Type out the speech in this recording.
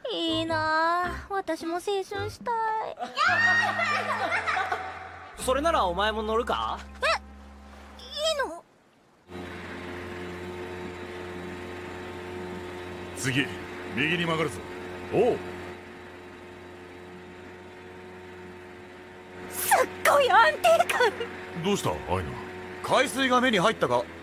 いいなあ、私も青春したい。 それならお前も乗るか？ いいの？ 次右に曲がるぞ。おう。 すっごい安定感。 どうしたアイナ？ 海水が目に入ったか？